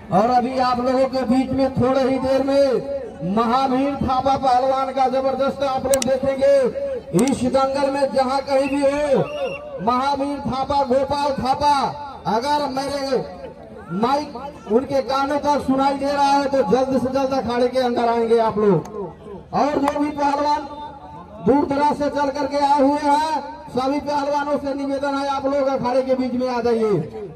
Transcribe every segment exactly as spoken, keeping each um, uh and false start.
और अभी आप लोगों के बीच में थोड़े ही देर में महावीर थापा पहलवान का जबरदस्त आप लोग देखेंगे। इस दंगल में जहां कहीं भी हो, महावीर थापा, गोपाल थापा, अगर मेरे माइक उनके कानों तक सुनाई दे रहा है तो जल्द से जल्द अखाड़े के अंदर आएंगे आप लोग। और जो भी पहलवान दूर दराज से चल करके आए हुए हैं, सभी पहलवानों से निवेदन है आप लोग अखाड़े के बीच में आ जाइए।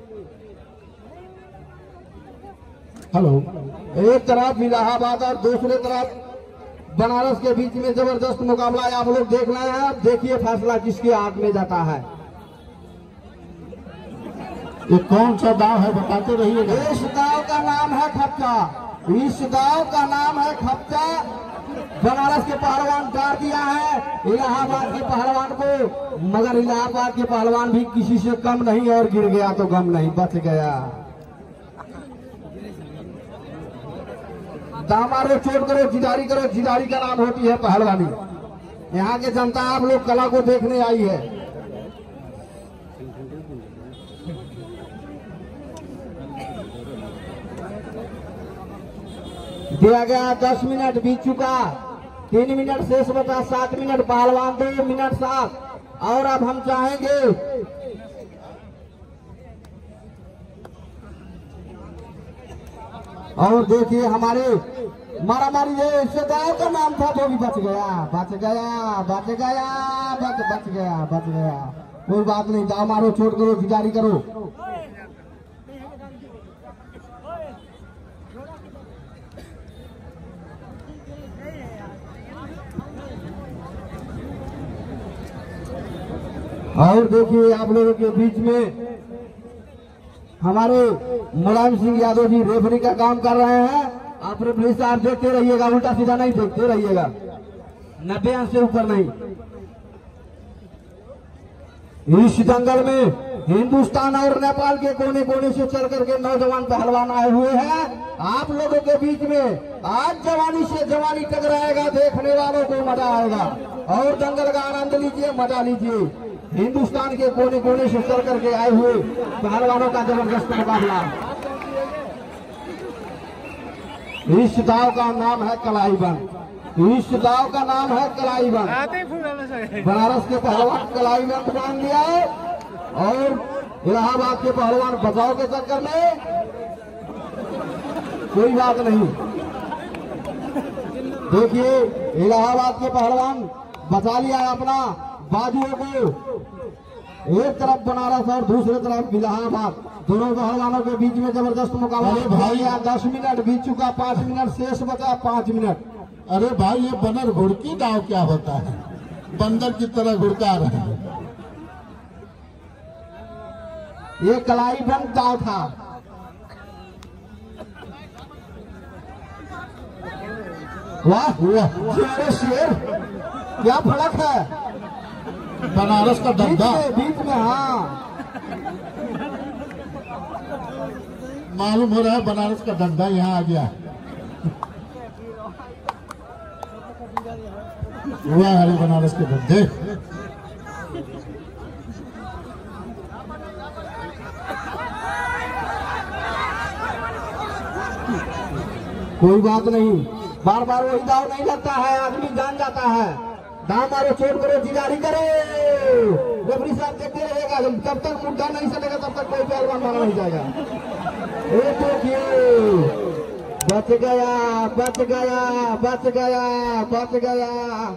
हेलो, एक तरफ इलाहाबाद और दूसरे तरफ बनारस के बीच में जबरदस्त मुकाबला आप लोग देख रहे हैं। देखिए फैसला किसके हाथ में जाता है। ये कौन सा दाव है बताते रहिए। इस दाव का नाम है खप्चा। इस दाव का नाम है खप्चा। बनारस के पहलवान डाल दिया है इलाहाबाद के पहलवान को, मगर इलाहाबाद के पहलवान भी किसी से कम नहीं और गिर गया तो गम नहीं, बच गया। दामारो चोट करो, जिदारी करो, जिदारी का नाम होती है पहलवानी। यहाँ के जनता आप लोग कला को देखने आई है। दिया गया दस मिनट बीत चुका, तीन मिनट शेष बचा, सात मिनट पहलवान, दो मिनट सात। और अब हम चाहेंगे और देखिए हमारे मारामारी है, इससे दाव का नाम था तो भी बच गया, बच गया, बच गया, बच बच गया, बच गया। कोई बात नहीं, दाव मारो, चोट करो, जिगारी करो। और देखिए आप लोगों के बीच में हमारे मुलायम सिंह यादव जी रेफरी का काम कर रहे हैं। आप रेफरी साहब देखते रहिएगा, उल्टा सीधा नहीं देखते रहिएगा, नब्बे अंश से ऊपर नहीं। इस दंगल में हिंदुस्तान और नेपाल के कोने कोने से चल करके नौजवान पहलवान आए हुए हैं। आप लोगों के बीच में आज जवानी से जवानी टकराएगा, देखने वालों को मजा आएगा। और दंगल का आनंद लीजिए, मजा लीजिए। हिंदुस्तान के कोने कोने से चल करके आए हुए पहलवानों का जबरदस्त मुकाबला। इस दाव का नाम है कलाईबंद। इस दाव का नाम है कलाईबंद। बनारस के पहलवान कलाईबंद मान लिया और इलाहाबाद के पहलवान बचाव के चक्कर में कोई बात नहीं। देखिए इलाहाबाद के पहलवान बचा लिया अपना बाजुओं को, एक तरफ बनारस और दूसरे तरफ इलाहाबाद, दोनों पहलवानों के बीच में जबरदस्त मुकाबला भाई। दस मिनट बीत चुका, पांच मिनट शेष बचा, पांच मिनट। अरे भाई ये बंदर घुड़की दाव क्या होता है, बंदर की तरह घुड़का रहे हैं। ये कलाईबंद दाव था। वाह वाह, शेर क्या फर्क है। बनारस का धंधा बीच में, हाँ मालूम हो रहा है बनारस का धंधा यहाँ आ गया। हुआ है बनारस के धंधे। कोई बात नहीं, बार बार वही दाव नहीं लगता है, आदमी जान जाता है। दाम मारो, चोट करो, जिगारी करो। रेफरी साहब देखते रहेगा, जब तक मुद्दा नहीं सटेगा तब तक कोई पहलवान मारा नहीं जाएगा। एक बच गया, बच गया, बच गया, बच गया।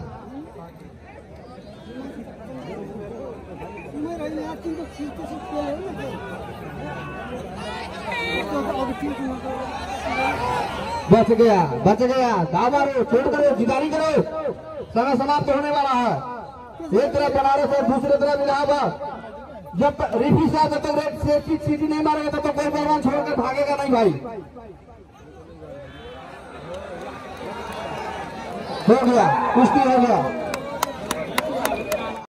बच गया, बच गया। दाव मारो, चोट करो, जिगारी करो। समय समाप्त होने वाला है। एक तरफ बनारस और दूसरे तरफ इलाहाबाद। जब रेफरी साहब जब तक रेड सेफ्टी सीटी नहीं मारेगा तब तक कोई पहलवान छोड़कर भागेगा नहीं भाई। हो गया, कुश्ती हो गया।